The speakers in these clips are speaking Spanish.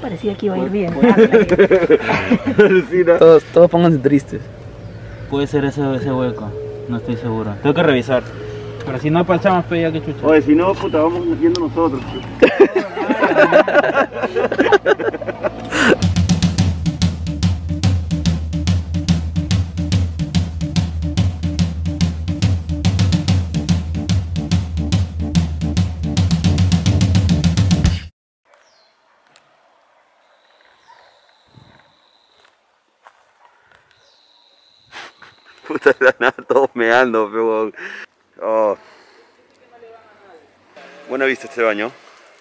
parecía que iba a ir bien. Alucina. Todos pónganse tristes. Puede ser ese hueco, no estoy seguro. Tengo que revisar. Pero si no parchamos, pues ya que chucha. Oye, si no, puta, vamos yendo nosotros. Puta, de la nada todos meando, pero... Oh. Buena vista este baño.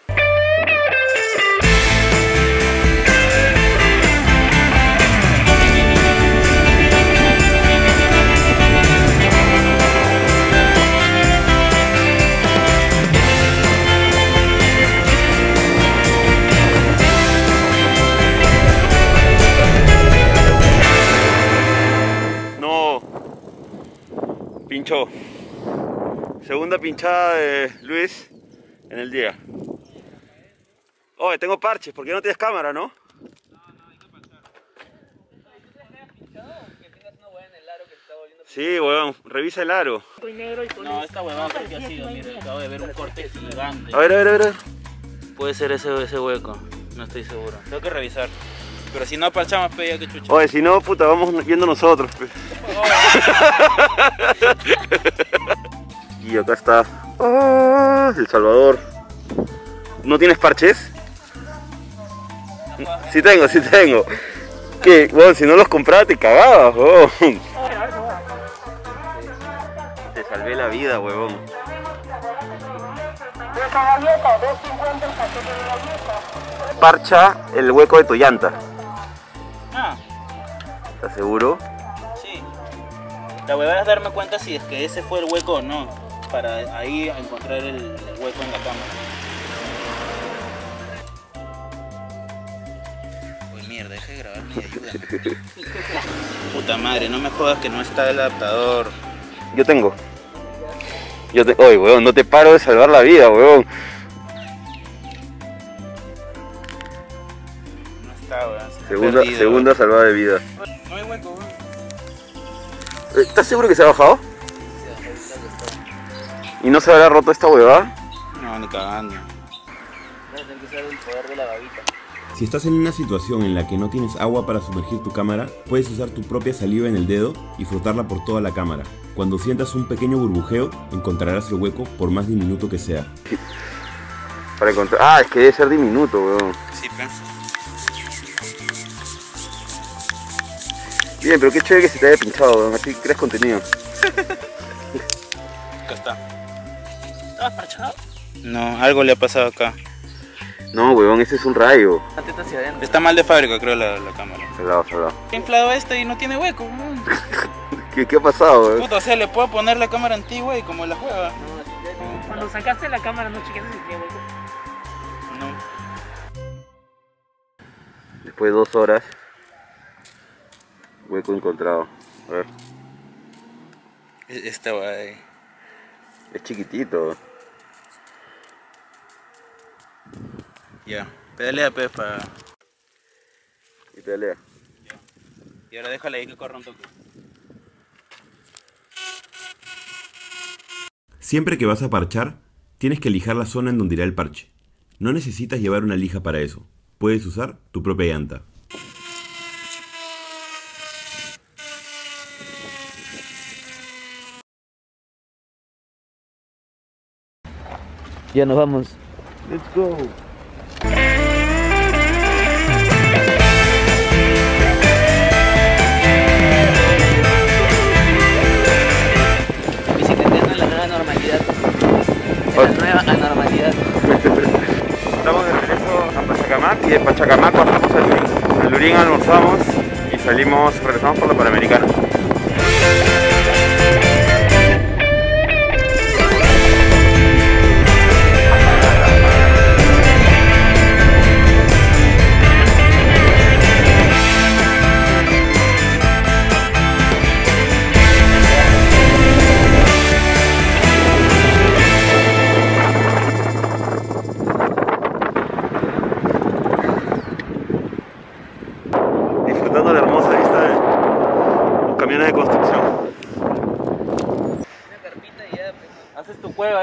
No. Pinchó. Segunda pinchada de Luis en el día. Oye, tengo parches, ¿por qué no tienes cámara, no? No, hay que parchar. ¿Tú te has pinchado? Que tengas una hueá en el aro que te está volviendo. Sí, weón, revisa el aro. No, esta huevada creo que ha sido, mira, acabo de ver un corte gigante. A ver. Puede ser ese hueco, no estoy seguro. Tengo que revisar. Pero si no parchamos, pues ya que chucha. Oye, si no, puta, vamos yendo nosotros, pues. Y acá está El Salvador. ¿No tienes parches? Sí tengo. ¿Qué? Bueno, si no los compraba te cagabas, huevón. Te salvé la vida, huevón. Parcha el hueco de tu llanta. Ah, ¿Estás seguro? sí. La huevada es darme cuenta si es que ese fue el hueco o no. Para ahí encontrar el hueco en la cámara. Uy, mierda, deja de grabarme y ayúdame. Puta madre, no me jodas que no está el adaptador. Yo tengo. Oye, weón, no te paro de salvar la vida, weón. No está, weón. Segunda salvada de vida. No hay hueco, weón. ¿Estás seguro que se ha bajado? ¿Y no se habrá roto esta huevada? No, ni cagando. Vas a tener que usar el poder de la babita. Si estás en una situación en la que no tienes agua para sumergir tu cámara, puedes usar tu propia saliva en el dedo y frotarla por toda la cámara. Cuando sientas un pequeño burbujeo, encontrarás el hueco por más diminuto que sea. Para encontrar... Ah, es que debe ser diminuto, weón. Sí, pues. Bien, pero qué chévere que se te haya pinchado, weón. Así creas contenido. Acá está. ¿Estabas parchado? No, algo le ha pasado acá. No, weón, ese es un rayo. La teta hacia adentro. Está mal de fábrica, creo, la cámara. Salado. He inflado y no tiene hueco, weón. ¿Qué ha pasado, weón? Puta, o sea, le puedo poner la cámara antigua y como la juega. Cuando sacaste la cámara, no chequeaste si tenía hueco. No. Después de 2 horas. Hueco encontrado. A ver. Esta va ahí. Es chiquitito. Ya. Pedalea, pues, para... Y pelea. Y ahora déjala ahí que corra un toque. Siempre que vas a parchar, tienes que lijar la zona en donde irá el parche. No necesitas llevar una lija para eso. Puedes usar tu propia llanta. Ya nos vamos. Let's go. Bicicleteando en la nueva normalidad. En la nueva anormalidad. Estamos de regreso a Pachacamac y de Pachacamac bajamos a Lurín. En Lurín almorzamos y regresamos por la Panamericana.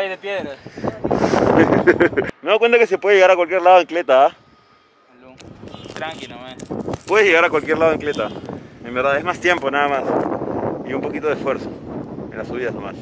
hay de piedras. Me doy cuenta que se puede llegar a cualquier lado en cleta, ¿ah? Tranquilo, man. Puedes llegar a cualquier lado en cleta. En verdad, es más tiempo nada más. Y un poquito de esfuerzo. En las subidas nomás.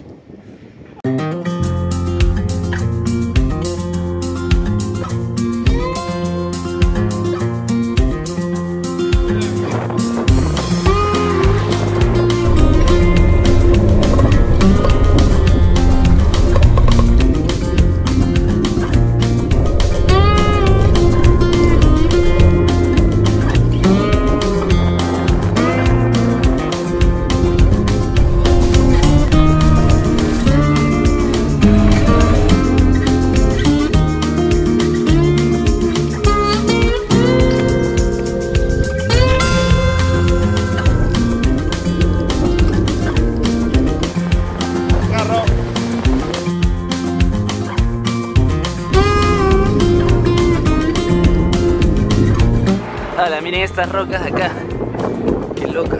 Hola, miren estas rocas de acá. Qué locas.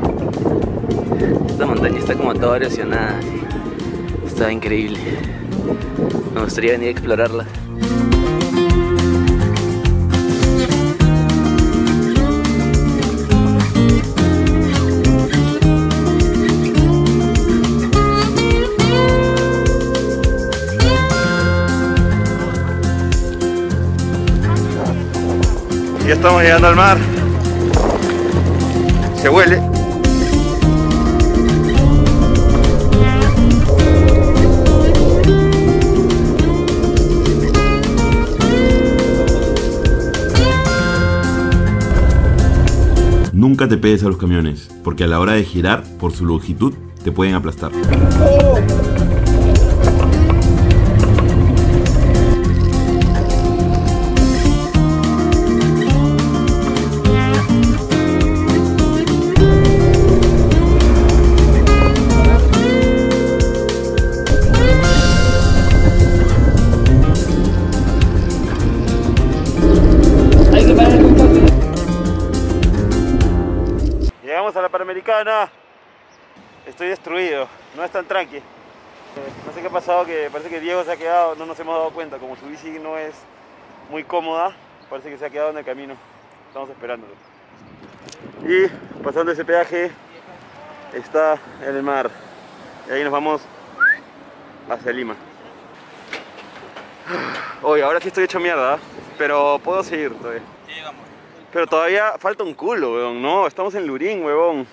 Esta montaña está como toda erosionada. Está increíble. Me gustaría venir a explorarla. Ya estamos llegando al mar. Se huele. Nunca te pegues a los camiones, porque a la hora de girar, por su longitud, te pueden aplastar. Llegamos a la Panamericana. Estoy destruido, no es tan tranqui. No sé qué ha pasado, que parece que Diego se ha quedado, no nos hemos dado cuenta. Como su bici no es muy cómoda, parece que se ha quedado en el camino. Estamos esperándolo. Y pasando ese peaje está el mar. Y ahí nos vamos hacia Lima. Oye, ahora sí estoy hecho mierda, pero puedo seguir todavía. Llegamos. Pero todavía falta un culo, weón. No, estamos en Lurín, weón.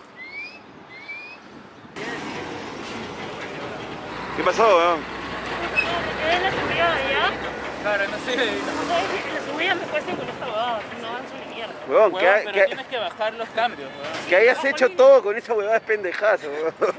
¿Qué pasó, weón? Me quedé en la subida de allá. Claro, no sé. O sea, es que la subida me cuesta con esta huevada, si no avanzo ni mierda. Weón, Huevón, pero tienes que bajar los cambios, huevón. que hayas hecho todo con esa huevada es pendejazo, weón.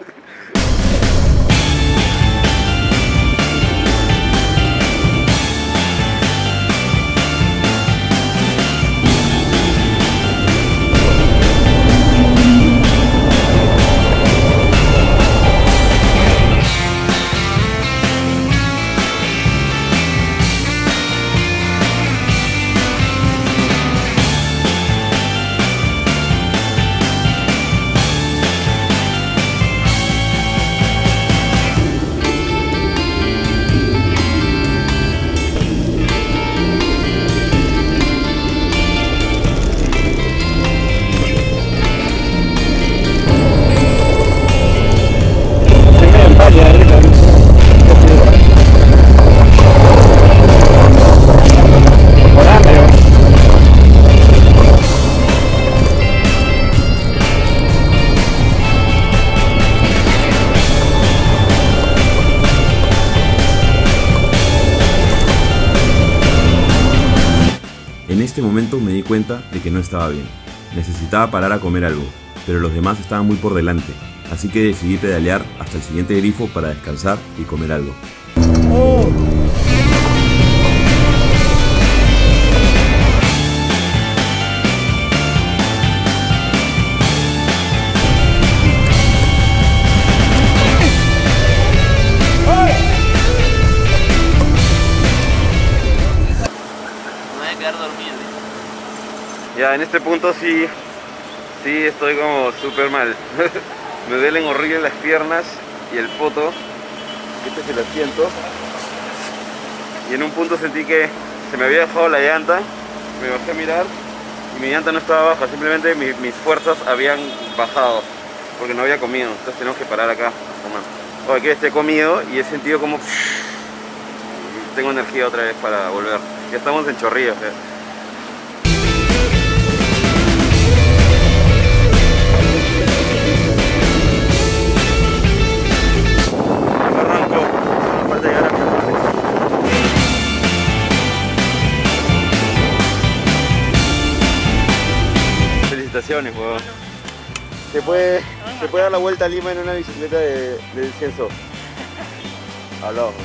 En este momento me di cuenta de que no estaba bien. Necesitaba parar a comer algo, pero los demás estaban muy por delante, así que decidí pedalear hasta el siguiente grifo para descansar y comer algo. Ya, en este punto sí estoy como súper mal. Me duelen horrible las piernas y el poto. Este es el asiento. y en un punto sentí que se me había dejado la llanta, me bajé a mirar y mi llanta no estaba baja, simplemente mis fuerzas habían bajado porque no había comido, entonces tenemos que parar acá a comer. Oye, que esté comido y he sentido como tengo energía otra vez para volver. Ya estamos en Chorrillos. Arranco, no falta llegar a Miraflores. Felicitaciones, weón. Se puede dar la vuelta a Lima en una bicicleta de descenso. Hablamos.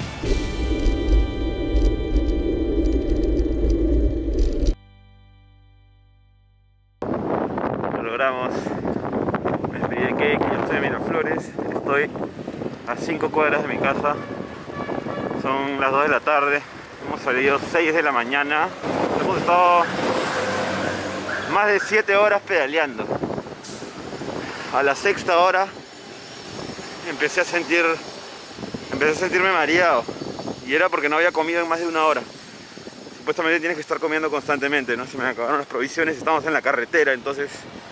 Lo logramos. Me despedí de Cake, yo estoy en Miraflores. Estoy a 5 cuadras de mi casa. Son las 2 de la tarde. Hemos salido 6 de la mañana. Hemos estado más de 7 horas pedaleando. A la 6ª hora empecé a sentirme mareado, y era porque no había comido en más de 1 hora. Supuestamente tienes que estar comiendo constantemente, ¿no? Se me acabaron las provisiones, estamos en la carretera, entonces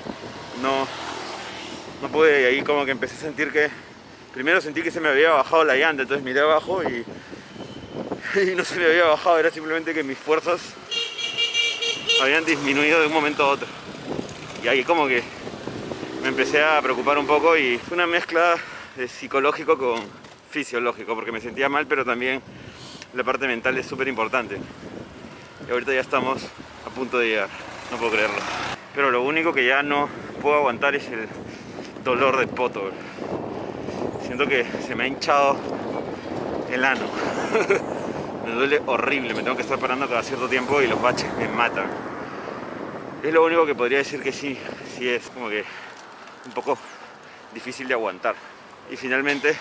no pude, y ahí como que empecé a sentir que primero sentí que se me había bajado la llanta, entonces miré abajo y no se me había bajado, era simplemente que mis fuerzas habían disminuido de un momento a otro, y ahí como que me empecé a preocupar un poco, y fue una mezcla de psicológico con fisiológico, porque me sentía mal, pero también la parte mental es súper importante. Y ahorita ya estamos a punto de llegar, no puedo creerlo. Pero lo único que ya no puedo aguantar es el dolor de poto. Siento que se me ha hinchado el ano. Me duele horrible, me tengo que estar parando cada cierto tiempo y los baches me matan. Es lo único que podría decir que sí es como que un poco difícil de aguantar. Y finalmente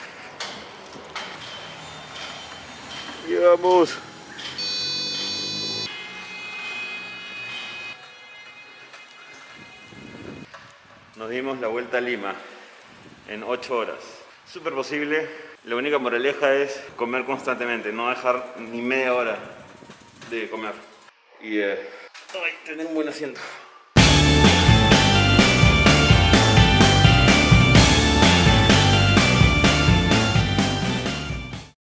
llegamos. Nos dimos la vuelta a Lima en 8 horas. Súper posible. La única moraleja es comer constantemente, no dejar ni media hora de comer. Y tener un buen asiento.